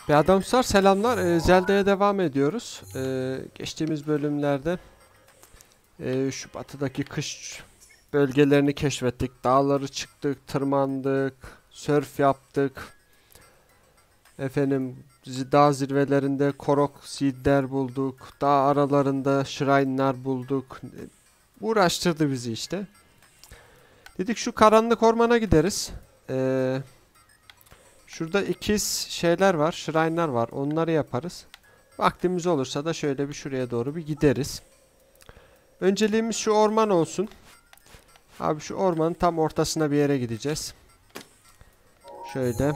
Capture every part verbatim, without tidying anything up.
Bir adamslar selamlar. Ee, Zelda'ya devam ediyoruz. Ee, geçtiğimiz bölümlerde e, şu batıdaki kış bölgelerini keşfettik. Dağları çıktık, tırmandık, sörf yaptık. Efendim zi- dağ zirvelerinde korok seedler bulduk. Dağ aralarında shrine'lar bulduk. E, Uğraştırdı bizi işte. Dedik şu karanlık ormana gideriz. Ee, Şurada ikiz şeyler var, shrine'lar var. Onları yaparız. Vaktimiz olursa da şöyle bir şuraya doğru bir gideriz. Önceliğimiz şu orman olsun. Abi şu ormanın tam ortasına bir yere gideceğiz. Şöyle.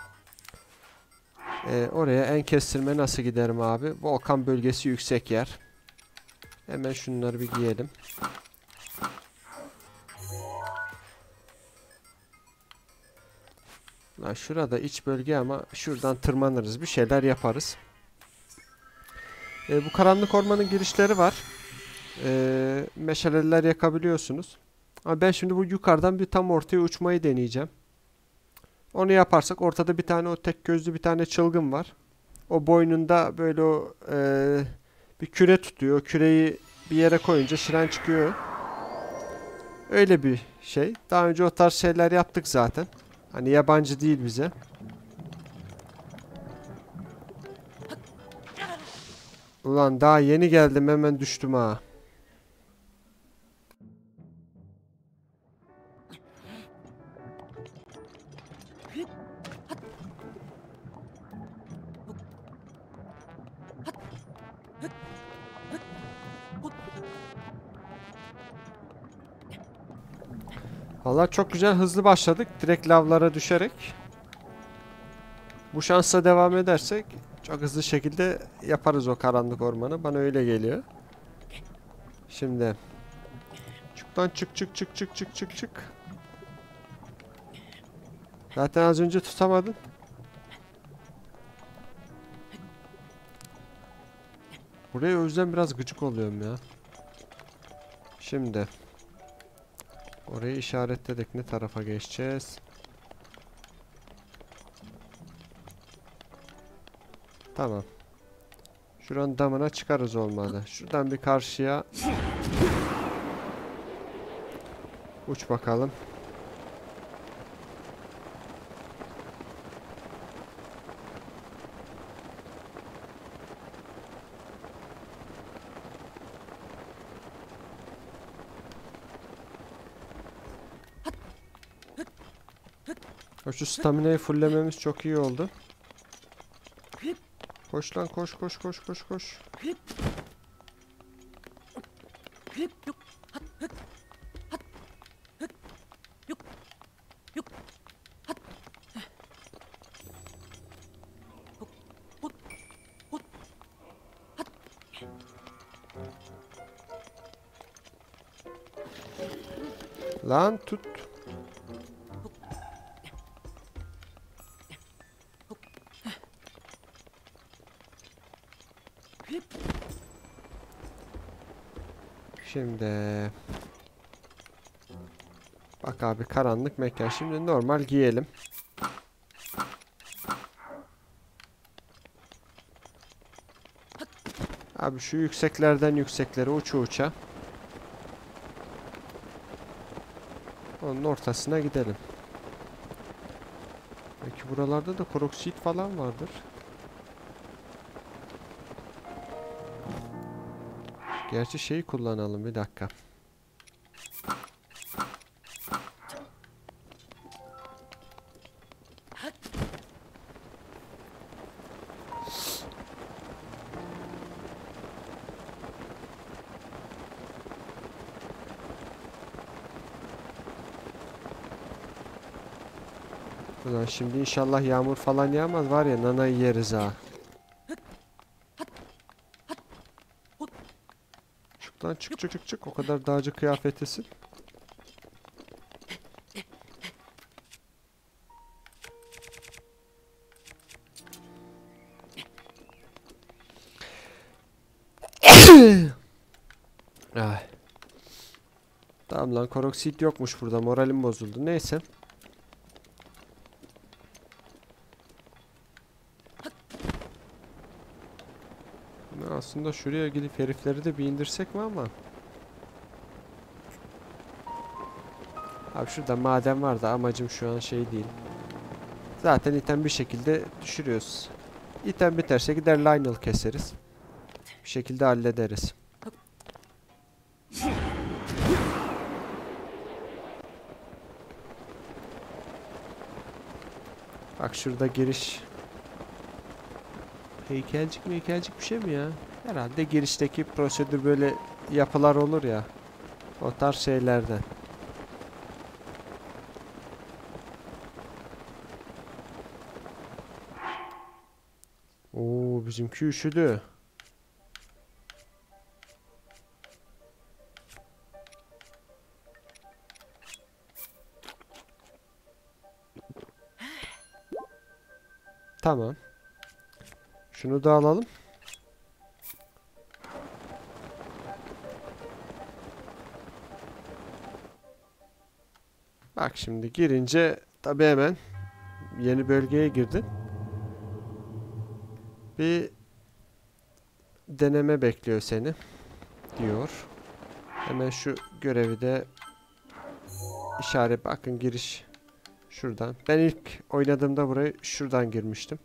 Ee, oraya en kestirme nasıl giderim abi? Volkan bölgesi yüksek yer. Hemen şunları bir giyelim. Lan şurada iç bölge ama şuradan tırmanırız. Bir şeyler yaparız. Ee, bu karanlık ormanın girişleri var. Ee, meşaleler yakabiliyorsunuz. Ama ben şimdi bu yukarıdan bir tam ortaya uçmayı deneyeceğim. Onu yaparsak ortada bir tane o tek gözlü bir tane çılgın var. O boynunda böyle o eee, bir küre tutuyor. O küreyi bir yere koyunca şiren çıkıyor. Öyle bir şey. Daha önce o tarz şeyler yaptık zaten. Hani yabancı değil bize. Ulan daha yeni geldim hemen düştüm ha. Vallahi çok güzel hızlı başladık. Direkt lavlara düşerek. Bu şansla devam edersek çok hızlı şekilde yaparız o karanlık ormanı. Bana öyle geliyor. Şimdi çık lan çık çık çık çık çık çık çık. Zaten az önce tutamadın. Buraya o yüzden biraz gıcık oluyorum ya. Şimdi orayı işaretledik. Ne tarafa geçeceğiz? Tamam. Şuranın damına çıkarız olmadı. Şuradan bir karşıya uç bakalım. Şu staminayı fullememiz çok iyi oldu. Koş lan koş koş koş koş koş. Lan tut. Şimdi bak abi karanlık mekan. Şimdi normal giyelim. Abi şu yükseklerden yükseklere uça uça. Onun ortasına gidelim. Belki buralarda da koroksit falan vardır. Gerçi şeyi kullanalım bir dakika. Ulan şimdi inşallah yağmur falan yağmaz var ya nanayı yeriz ha. Çık lan çık çık çık çık o kadar dağcı kıyafetisin. Ay. Tamam lan koroksit yokmuş burada moralim bozuldu neyse. Aslında şuraya gidip herifleri de bir indirsek mi ama? Abi şurada maden var da amacım şu an şey değil. Zaten item bir şekilde düşürüyoruz. İtem biterse gider Lionel keseriz. Bir şekilde hallederiz. Bak şurada giriş. Heykelcik mi heykelcik bir şey mi ya? Herhalde girişteki prosedür böyle yapılar olur ya. O tarz şeylerden. Oo, bizimki üşüdü. Tamam. Şunu da alalım. Bak şimdi girince tabii hemen yeni bölgeye girdin. Bir deneme bekliyor seni diyor. Hemen şu görevi de işaret, bakın giriş şuradan. Ben ilk oynadığımda burayı şuradan girmiştim.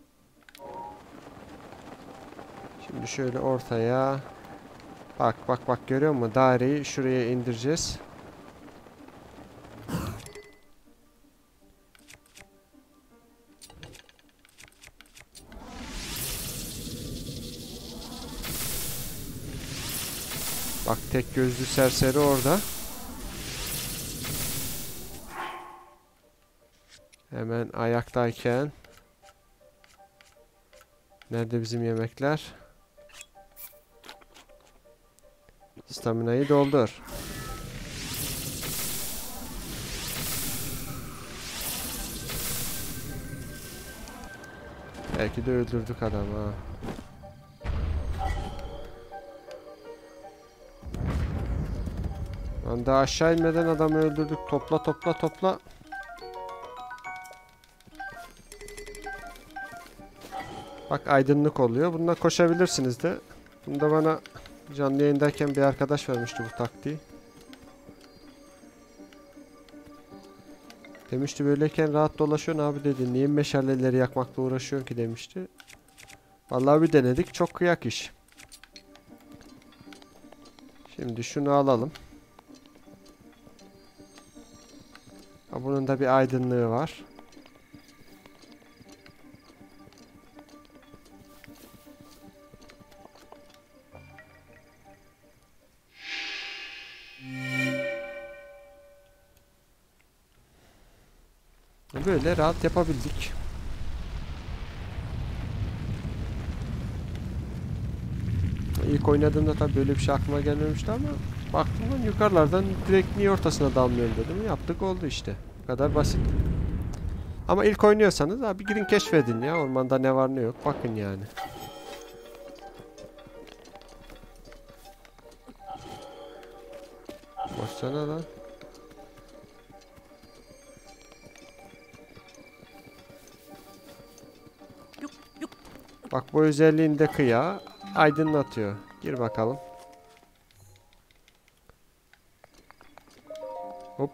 Şimdi şöyle ortaya. Bak bak bak, görüyor musun? Daireyi şuraya indireceğiz. Bak tek gözlü serseri orada. Hemen ayaktayken. Nerede bizim yemekler? Staminayı doldur. Belki de öldürdük adamı ha. Lan daha aşağı inmeden adamı öldürdük. Topla topla topla. Bak aydınlık oluyor. Bununla koşabilirsiniz de. Bunu da bana canlı yayındayken bir arkadaş vermişti bu taktiği. Demişti böyleyken rahat dolaşıyorsun abi dedi. Niye meşaleleri yakmakla uğraşıyorsun ki demişti. Vallahi bir denedik. Çok kıyak iş. Şimdi şunu alalım. Ha, bunun da bir aydınlığı var. Böyle rahat yapabildik. İlk oynadığımda tabii böyle bir şey aklıma gelmemişti ama baktım ben yukarılardan direkt niye ortasına dalmıyorum dedim. Yaptık, oldu işte. Bu kadar basit. Ama ilk oynuyorsanız abi girin keşfedin ya. Ormanda ne var ne yok. Bakın yani. Boşsana lan. Bak bu özelliğinde kıya aydınlatıyor. Gir bakalım. Hop.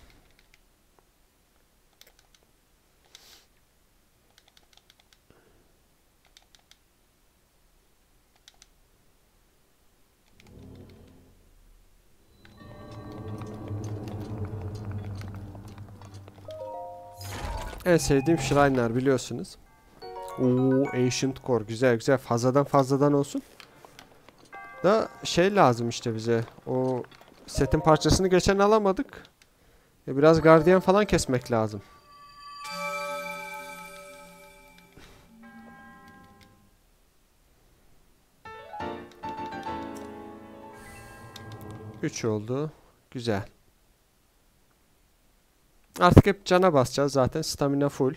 En sevdiğim Shrine'lar biliyorsunuz. Oo, Ancient Core güzel güzel, fazladan fazladan olsun. Da şey lazım işte bize. O setin parçasını geçen alamadık. E biraz gardiyan falan kesmek lazım. üç oldu. Güzel. Artık hep cana basacağız zaten. Stamina full.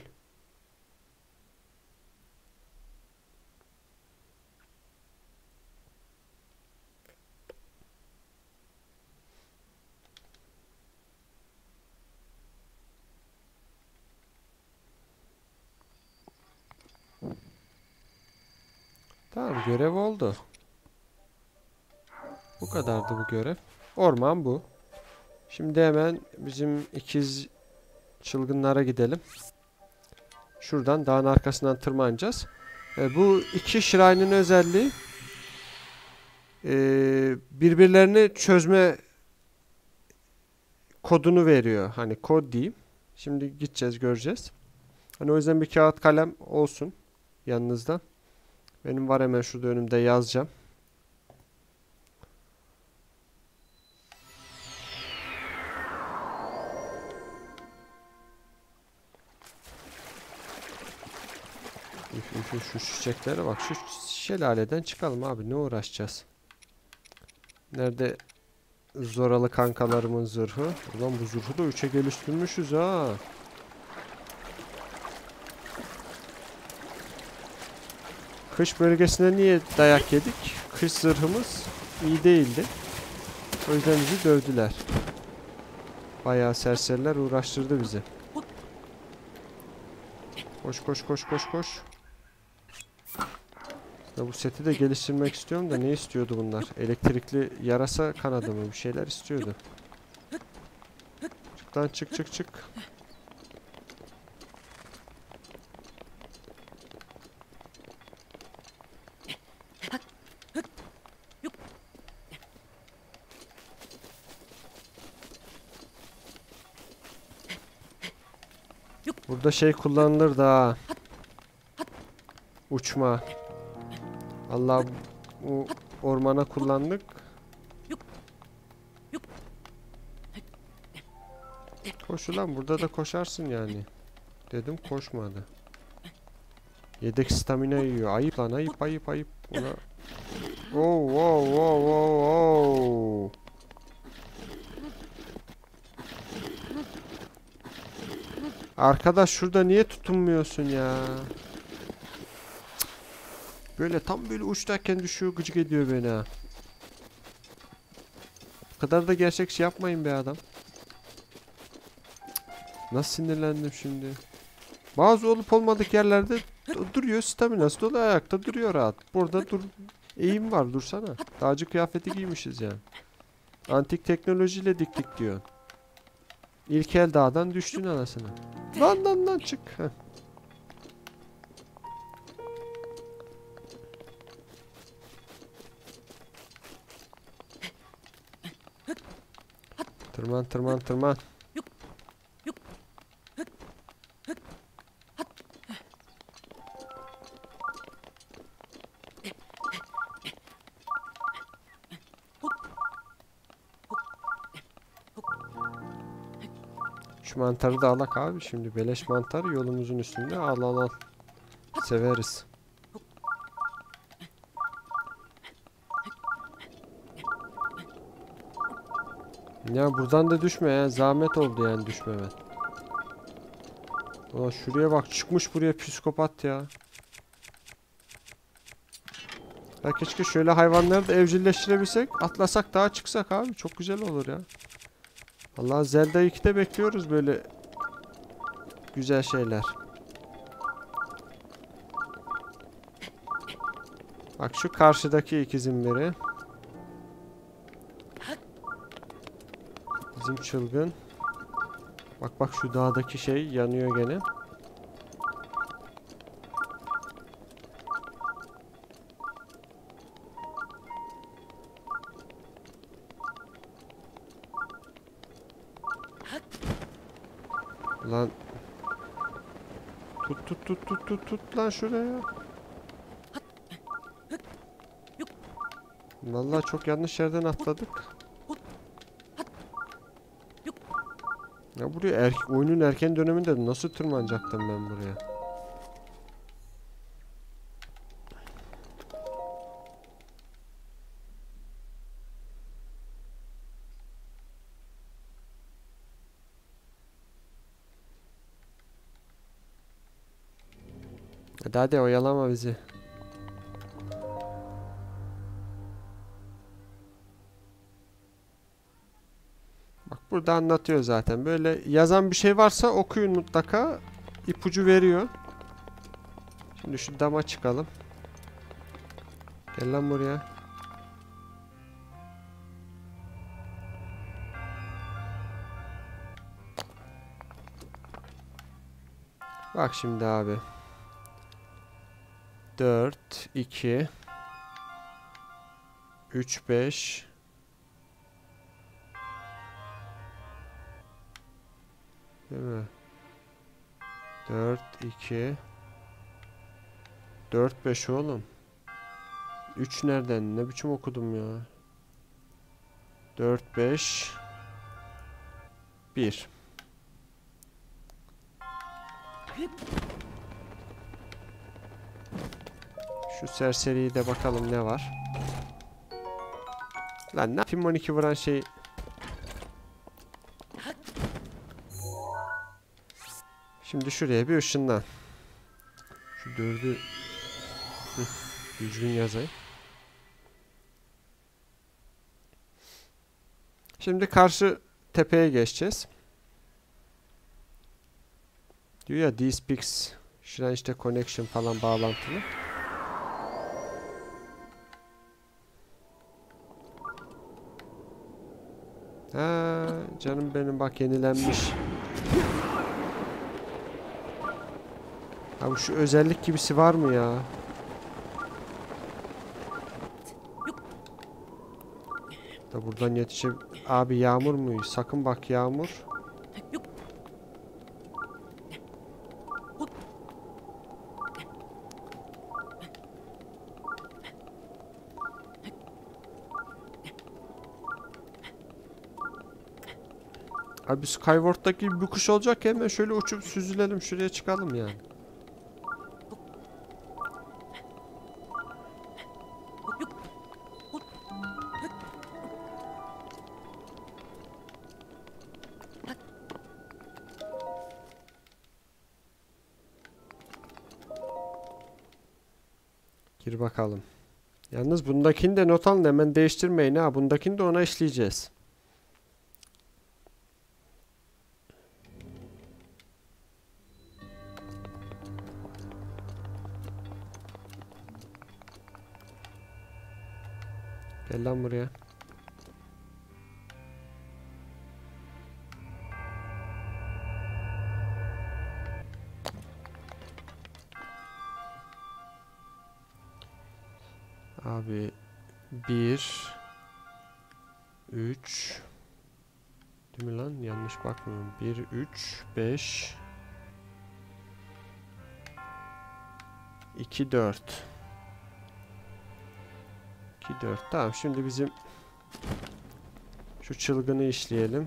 Tamam, görev oldu. Bu kadardı bu görev. Orman bu. Şimdi hemen bizim ikiz çılgınlara gidelim. Şuradan dağın arkasından tırmanacağız. E, bu iki shrine'ın özelliği e, birbirlerini çözme kodunu veriyor. Hani kod diyeyim. Şimdi gideceğiz, göreceğiz. Hani o yüzden bir kağıt kalem olsun yanınızda. Benim var, hemen şurada önümde yazacağım. Üf, üf, üf, şu çiçeklere bak. Şu şelaleden çıkalım abi. Ne uğraşacağız? Nerede zoralı kankalarımın zırhı? Ulan bu zırhı da üçe geliştirmişiz ha. Kış bölgesine niye dayak yedik? Kış zırhımız iyi değildi. O yüzden bizi dövdüler. Bayağı serseriler uğraştırdı bizi. Koş koş koş koş koş. Ya bu seti de geliştirmek istiyorum da ne istiyordu bunlar? Elektrikli yarasa kanadı mı? Bir şeyler istiyordu. Çık lan, çık çık çık. Burada şey kullanılır da uçma. Allah, bu ormana kullandık. Koş ulan, burada da koşarsın yani. Dedim, koşmadı. Yedek stamina yiyor. Ayıp lan, ayıp ayıp ayıp. Ona... Oh, wow, wow, wow, wow. Arkadaş şurada niye tutunmuyorsun ya? Böyle tam böyle uçtayken düşüyor, gıcık ediyor beni ha. Bu kadar da gerçekçi yapmayın be adam. Nasıl sinirlendim şimdi. Bazı olup olmadık yerlerde duruyor, staminası dolu, ayakta duruyor rahat. Burada dur, eğim var, dursana. Dağcı kıyafeti giymişiz yani. Antik teknolojiyle diktik diyor. İlk el dağdan düştün anasını. Lan lan lan çık. Heh. Tırman tırman tırman. Şu mantarı da alak abi şimdi. Beleş mantar yolumuzun üstünde. Al al al. Severiz. Ya buradan da düşme ya. Zahmet oldu yani düşmeme. Ulan şuraya bak, çıkmış buraya psikopat ya. Ya keşke şöyle hayvanları da evcilleştirebilsek. Atlasak daha çıksak abi. Çok güzel olur ya. Allah, Zelda iki'de bekliyoruz böyle güzel şeyler. Bak şu karşıdaki ikizin biri. Bizim çılgın. Bak bak şu dağdaki şey yanıyor gene. Lan tut tut tut tut tut tut lan şuraya. Vallahi çok yanlış yerden atladık. Ya buraya er oyunun erken döneminde nasıl tırmanacaktım ben buraya? Hadi hadi oyalama bizi. Bak burada anlatıyor zaten. Böyle yazan bir şey varsa okuyun mutlaka. İpucu veriyor. Şimdi şu dama çıkalım. Gel lan buraya. Bak şimdi abi. dört, iki, üç, beş. Değil mi? dört, iki, dört, beş oğlum. üç nereden? Ne biçim okudum ya? dört, beş, bir. Şu serseriyi de bakalım ne var. Lan ne yapayım on iki vuran şey. Şimdi şuraya bir ışından. Şu dördü Hı, düzgün yazayım. Şimdi karşı tepeye geçeceğiz. Diyor ya D-Speaks. Şuradan işte connection falan bağlantılı. Ha, canım benim bak yenilenmiş. Abi şu özellik gibisi var mı ya? Da buradan yetişe... Abi yağmur mu? Sakın bak yağmur. Abi Skyward'daki bir kuş olacak hemen şöyle uçup süzülelim şuraya çıkalım yani. Gir bakalım. Yalnız bundakini de not alın hemen değiştirmeyin ha. Bundakini de ona işleyeceğiz. Gel lan buraya. Abi bir üç değil mi lan? Yanlış bakmıyorum. bir üç beş iki dört iki dört. Tamam şimdi bizim şu çılgını işleyelim.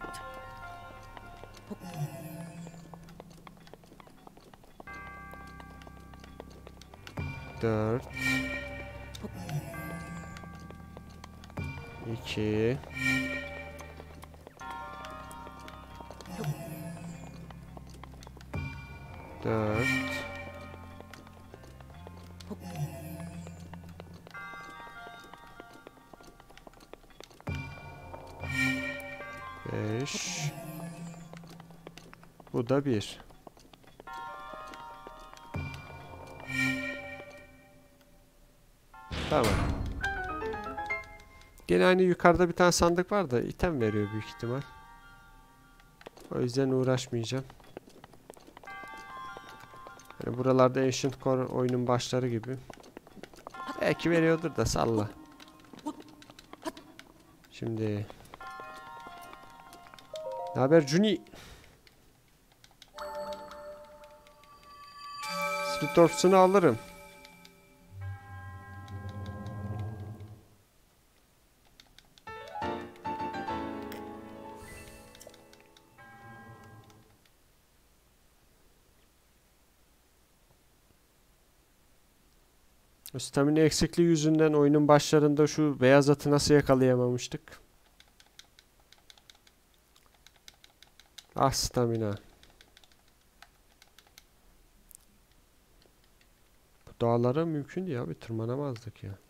dört iki dört beş. Bu da bir. Tamam. Gene aynı yukarıda bir tane sandık var da item veriyor büyük ihtimal. O yüzden uğraşmayacağım. Yani buralarda Ancient Core oyunun başları gibi. Belki veriyordur da salla. Şimdi. Ne haber Juni? Slitorps'unu alırım. Stamina eksikliği yüzünden oyunun başlarında şu beyaz atı nasıl yakalayamamıştık? Ah stamina. Bu dağlara mümkün değil abi, tırmanamazdık ya.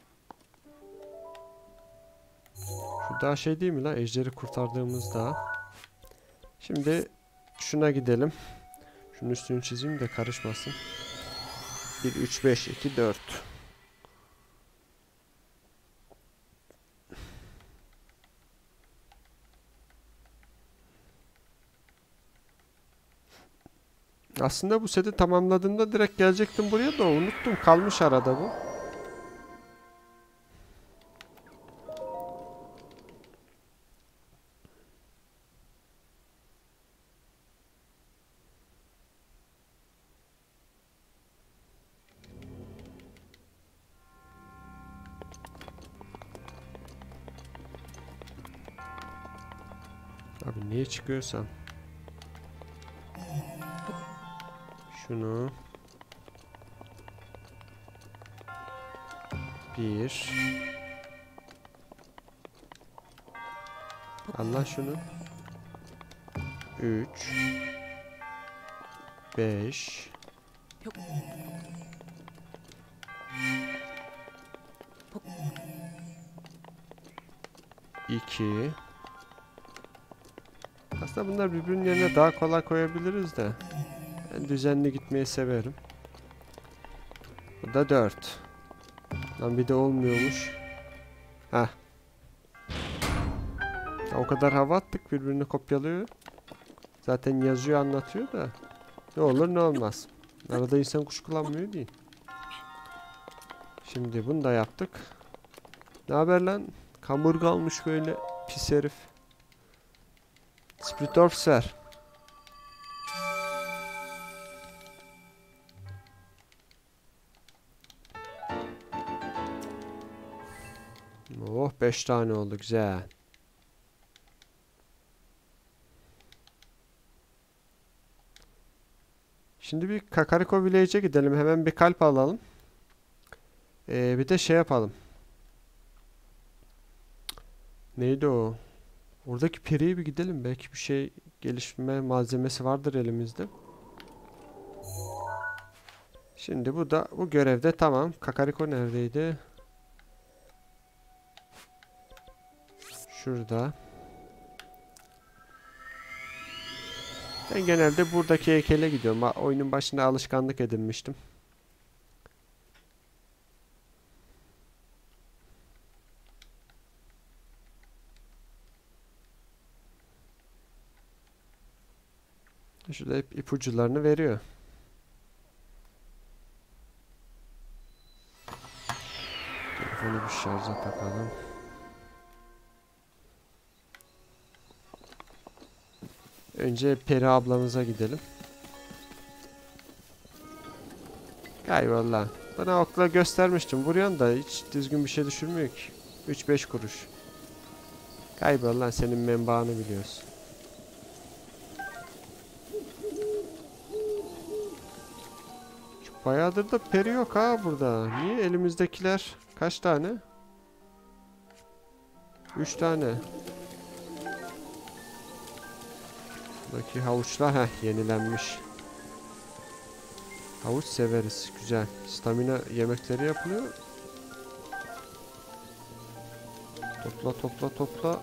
Şu dağ şey değil mi lan? Ejderi kurtardığımız dağ. Şimdi şuna gidelim. Şunun üstünü çizeyim de karışmasın. bir, üç, beş, iki, dört. Aslında bu seti tamamladığımda direkt gelecektim buraya da unuttum. Kalmış arada bu. Abi niye çıkıyorsam. Şunu. Bir. Allah şunu. Üç. Beş. İki. Aslında bunlar birbirinin yerine daha kolay koyabiliriz de. Ben düzenli gitmeyi severim. Bu da dört. Lan bir de olmuyormuş. Heh. O kadar hava attık, birbirini kopyalıyor. Zaten yazıyor, anlatıyor da. Ne olur ne olmaz. Arada insan kuşkulanmıyor değil. Şimdi bunu da yaptık. Ne haber lan? Kamburga almış böyle pis herif. Spirit Orbs ver. Oh, beş tane oldu, güzel. Şimdi bir Kakariko Village'e gidelim. Hemen bir kalp alalım. Ee, bir de şey yapalım. Neydi o? Oradaki periye bir gidelim. Belki bir şey gelişme malzemesi vardır elimizde. Şimdi bu da bu görevde tamam. Kakariko neredeydi? Şurada. Ben genelde buradaki heykele gidiyorum. Oyunun başında alışkanlık edinmiştim. Şurada hep ipuçlarını veriyor. Telefonu bir şarja takalım. Önce Peri ablamıza gidelim. Eyvallah. Bana okla göstermiştim. Vuruyorsun da hiç düzgün bir şey düşürmüyor ki. üç beş kuruş. Kaybol lan, senin menbaını biliyorsun. Bayağıdır da peri yok ha burada. Niye elimizdekiler? Kaç tane? üç tane. Buradaki havuçlar heh, yenilenmiş. Havuç severiz. Güzel. Stamina yemekleri yapılıyor. Topla topla topla.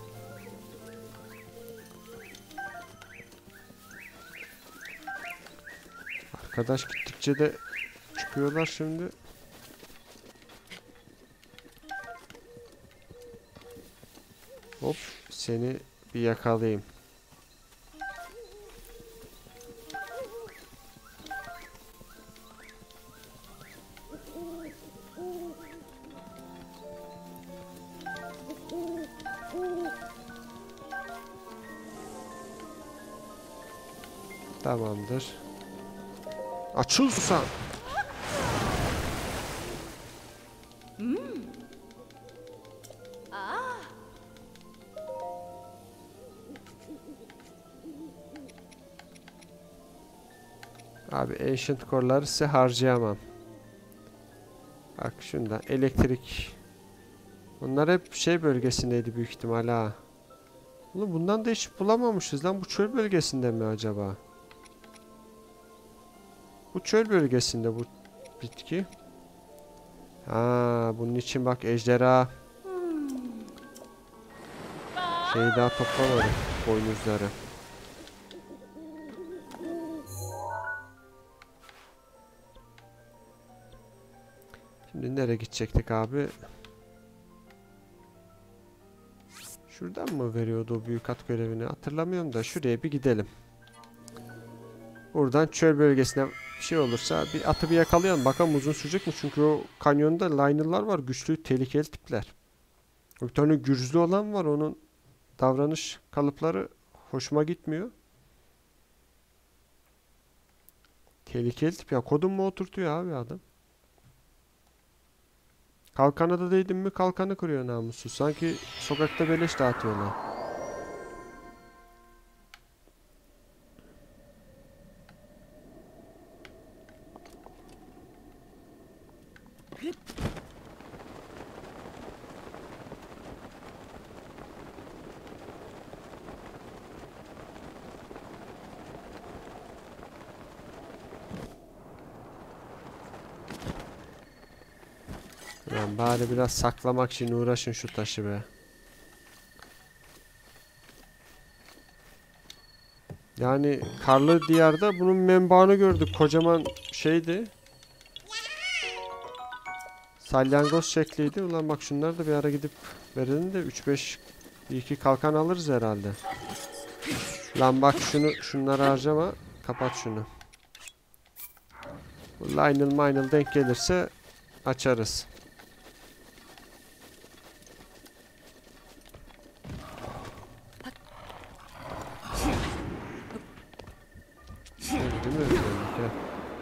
Arkadaş gittikçe de çıkıyorlar şimdi. Hop, seni bir yakalayayım. Tamamdır. Açıl sen. Hmm. Aa. Abi Ancient Core'ları size harcayamam. Bak şunda elektrik. Bunlar hep şey bölgesindeydi büyük ihtimal ha. Oğlum bundan da hiç bulamamışız lan. Bu çöl bölgesinde mi acaba? Bu çöl bölgesinde bu bitki. Ha, bunun için bak ejderha. Şeyi daha toplamadım. Boynuzları. Şimdi nereye gidecektik abi? Şuradan mı veriyordu o büyük at görevini? Hatırlamıyorum da şuraya bir gidelim. Buradan çöl bölgesine bir şey olursa bir atı bir yakalayalım. Bakalım uzun sürecek mi? Çünkü o kanyonda liner'lar var. Güçlü, tehlikeli tipler. Bir tane gürzlü olan var. Onun davranış kalıpları hoşuma gitmiyor. Tehlikeli tip ya. Kodun mu oturtuyor abi adam? Kalkana da değdin mi kalkanı kırıyor namussuz. Sanki sokakta beleş dağıtıyorlar. Lan bari biraz saklamak için uğraşın şu taşı be. Yani karlı diyarda bunun menbaını gördük. Kocaman şeydi. Salyangoz şekliydi. Ulan bak şunları da bir ara gidip verelim de üç beş bir iki kalkan alırız herhalde. Lan bak şunu şunları harcama. Kapat şunu. Bu Lionel Minel denk gelirse açarız. Değil mi? Gel.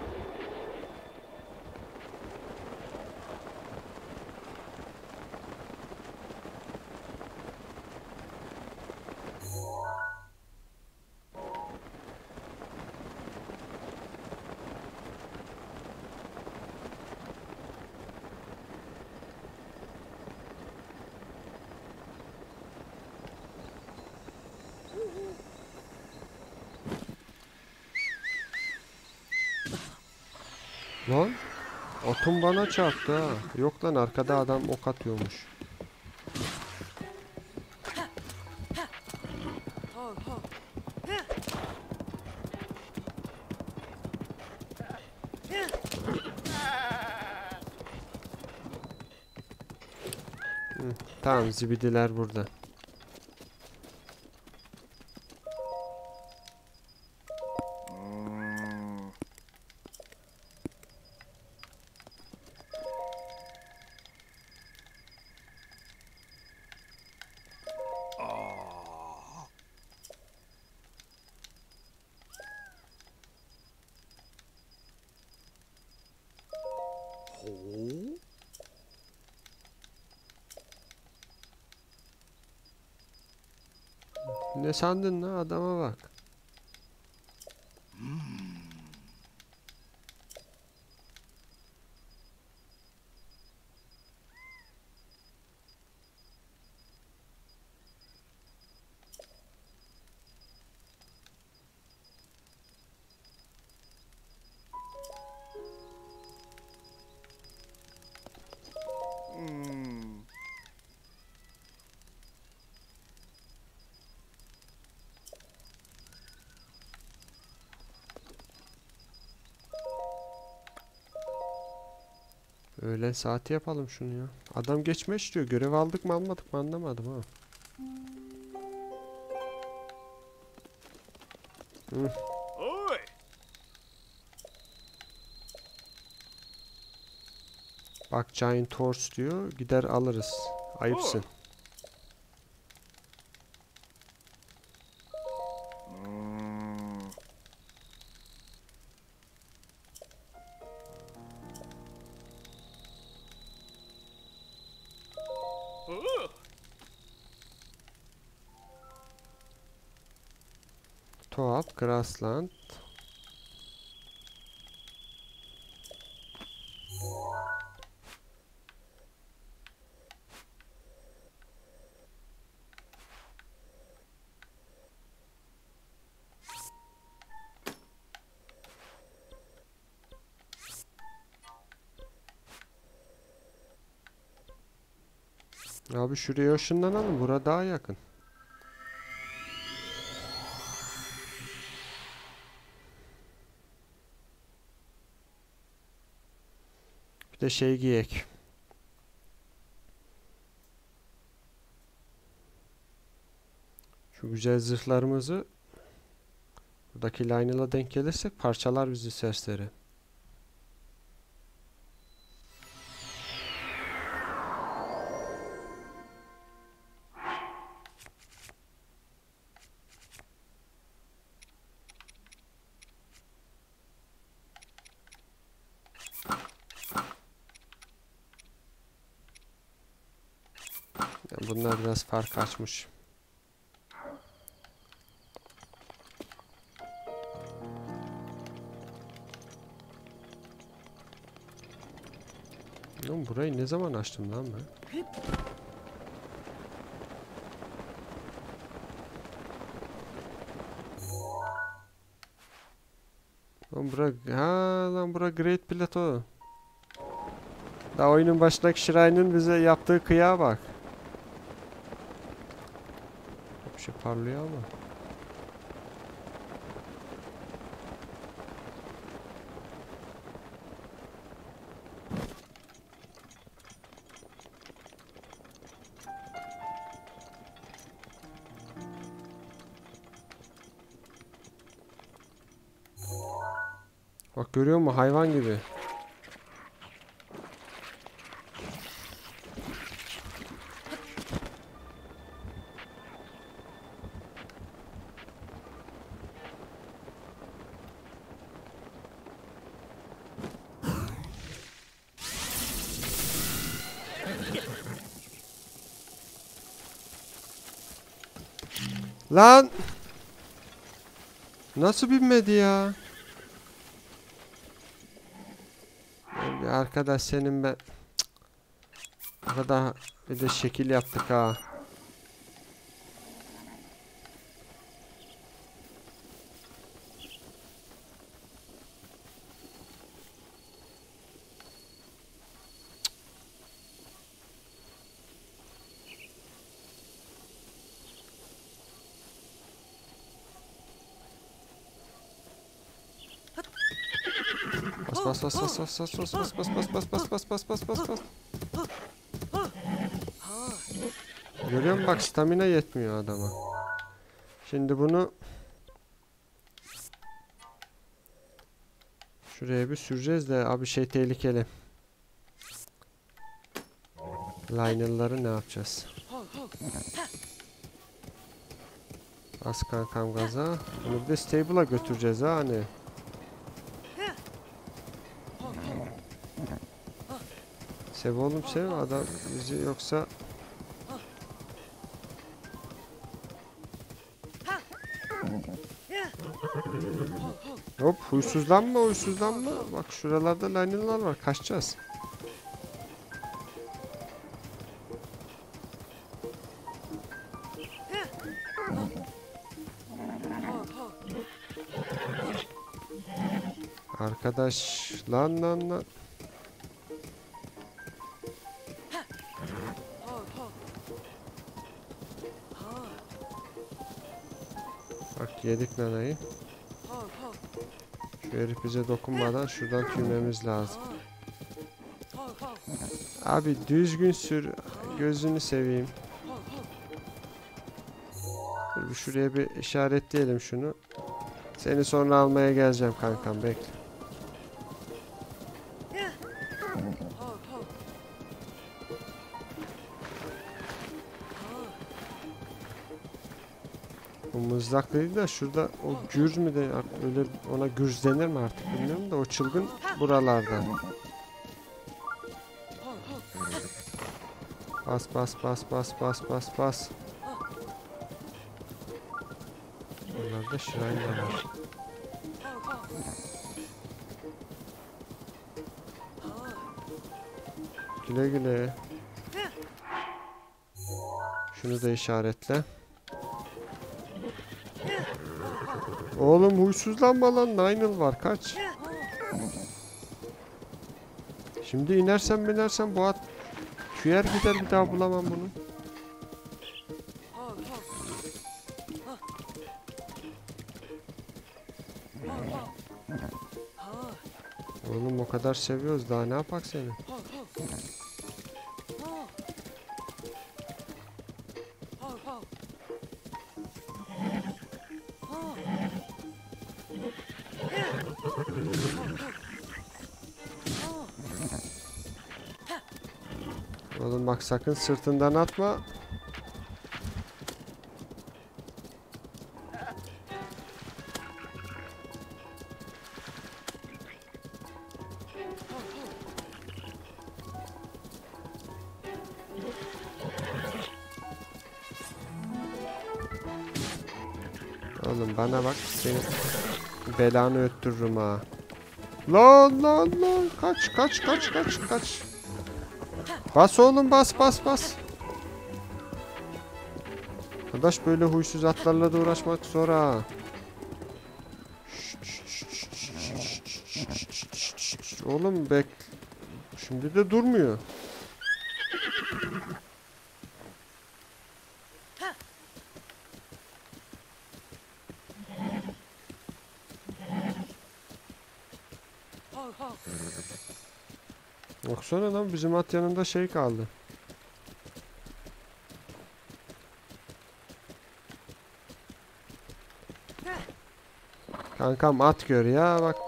Lan otum bana çarptı ha. Yok lan arkada adam ok atıyormuş. Hı, tamam zibidiler burada. Ne sandın lan adama bak. Öğlen saati yapalım şunu ya. Adam geçmiş diyor. Görev aldık mı almadık mı anlamadım ha. Hı. Bak Giant Horse diyor. Gider alırız. Ayıpsın. Toap, Grassland. Abi şuraya ışınlanalım. Bura daha yakın. Bir de şey giyek. Şu güzel zırhlarımızı Buradaki Lionel'a denk gelirsek parçalar bizi serseri. Yani bunlar biraz fark açmış. Oğlum burayı ne zaman açtım lan ben? Oğlum bura, ha lan bura Great Plateau. Daha oyunun başındaki Shrine'ın bize yaptığı kıyağa bak. Bir şey parlıyor ama. Bak görüyor musun? Hayvan gibi. Lan! Nasıl binmedi ya? Ya arkadaş senin ben... Cık. O kadar bir de şekil yaptık ha. Bas bas bas bas bas bas bas bas bas bas bas bas bas bas bas bas. Görüyor musun bak stamina yetmiyor adama. Şimdi bunu şuraya bir süreceğiz de abi şey tehlikeli. Lionel'ları ne yapacağız? Bas kankam gaza. Bunu bir de stable'a götüreceğiz ha hani. Sev oğlum sev adam bizi yoksa hop huysuzlanma huysuzlanma bak şuralarda Lionel'lar var kaçacağız. Arkadaş lan lan lan. Bak yedik nanayı. Şu herif bize dokunmadan şuradan tüymemiz lazım. Abi düzgün sür. Gözünü seveyim. Dur bir şuraya bir işaretleyelim şunu. Seni sonra almaya geleceğim kankam bekle. Bu mızraklıydı da şurada o gürz mü de öyle ona gürz denir mi artık bilmiyorum da o çılgın buralarda. Bas bas bas bas bas bas bas. Buralarda shrine var. Güle güle. Şunu da işaretle. Oğlum huysuzlanma lan Lionel var kaç. Şimdi inersem binersem bu at tüyer gider bir daha bulamam bunu. Oğlum o kadar seviyoruz daha ne yapak seni. Oğlum bak sakın sırtından atma. Oğlum bana bak, senin belanı öttürürüm ha. Lan lan lan, kaç kaç kaç kaç kaç. Bas oğlum, bas bas bas. Arkadaş, böyle huysuz atlarla da uğraşmak zor ha. Oğlum bek. Şimdi de durmuyor. Baksana lan, bizim at yanında şey kaldı. Kankam at gör ya bak.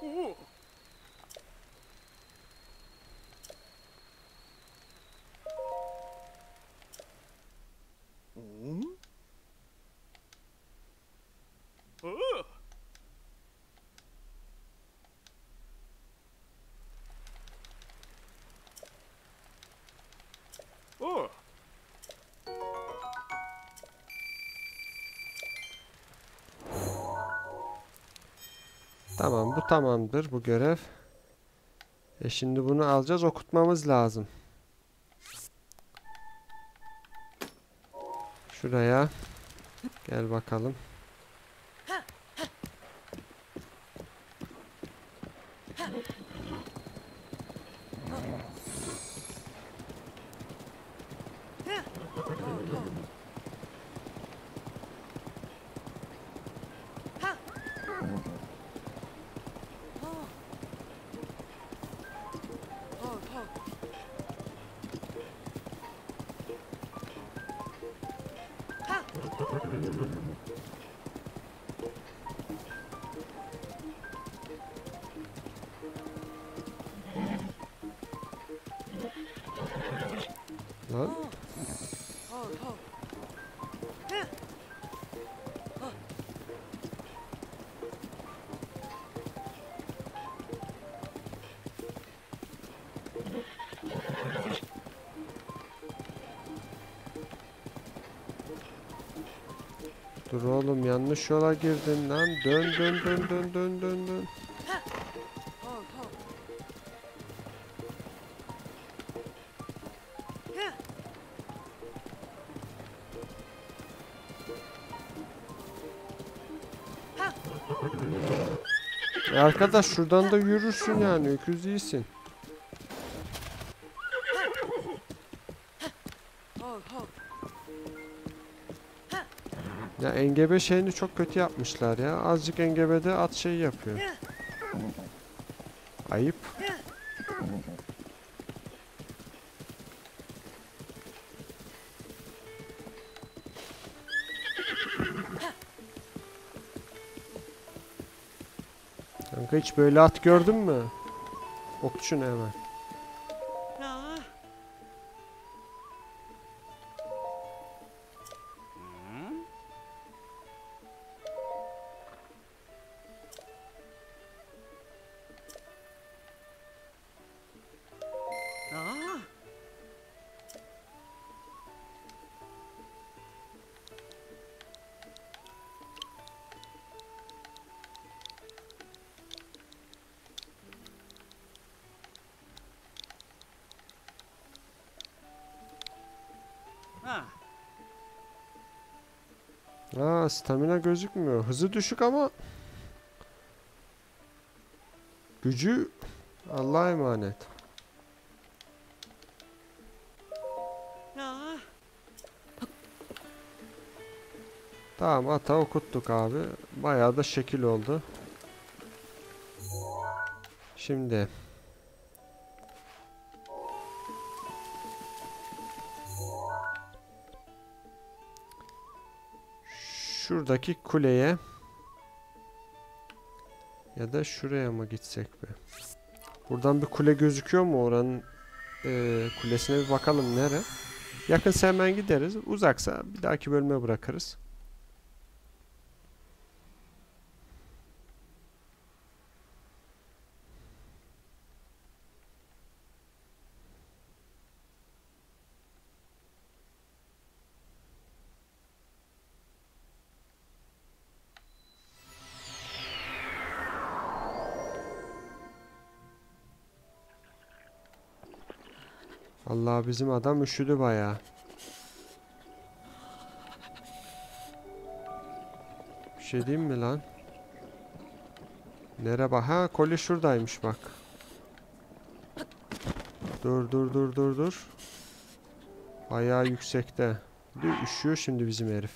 Tamam, bu tamamdır bu görev. E şimdi bunu alacağız, okutmamız lazım. Şuraya. Gel bakalım. Lan. Dur oğlum, yanlış yola girdin lan. Dön dön dön dön dön dön dön. E arkadaş, şuradan da yürürsün yani, öküz iyisin. Ya engebe şeyini çok kötü yapmışlar ya. Azıcık engebede at şey yapıyor. Ayıp. Kanka, hiç böyle at gördün mü? Okçun hemen. Aa, stamina gözükmüyor. Hızı düşük ama gücü Allah'a emanet. Tamam, ata okuttuk abi. Bayağı da şekil oldu. Şimdi şuradaki kuleye ya da şuraya mı gitsek be? Buradan bir kule gözüküyor mu oranın e, kulesine bir bakalım nere. Yakınsa hemen gideriz. Uzaksa bir dahaki bölüme bırakırız. Allah, bizim adam üşüdü bayağı. Bir şey diyeyim mi lan? Nere bak? Ha, koli şuradaymış bak. Dur dur dur dur dur. Bayağı yüksekte. Bir de üşüyor şimdi bizim herif.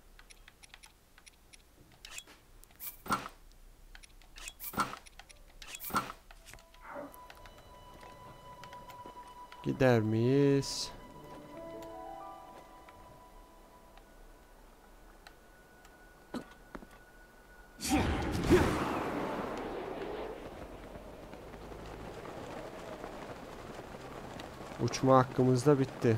Gider miyiz? Uçma hakkımız da bitti.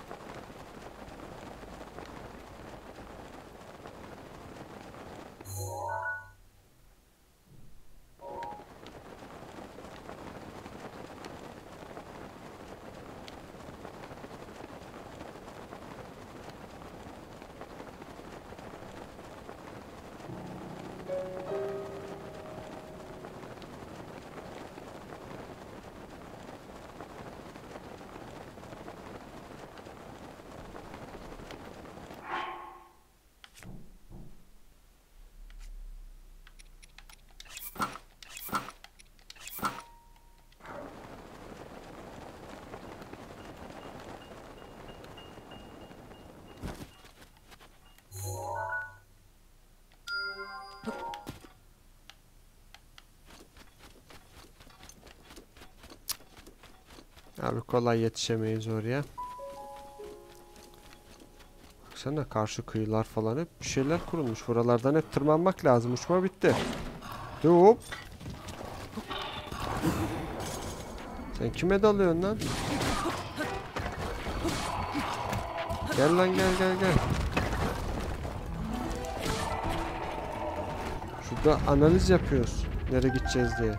Abi kolay yetişemeyiz oraya. Baksana, karşı kıyılar falan hep bir şeyler kurulmuş. Buralardan hep tırmanmak lazım. Uçma bitti. Hop. Sen kime dalıyorsun lan? Gel lan, gel gel gel. Şurada analiz yapıyoruz. Nereye gideceğiz diye.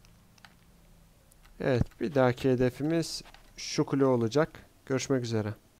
Evet, bir dahaki hedefimiz şu kule olacak. Görüşmek üzere.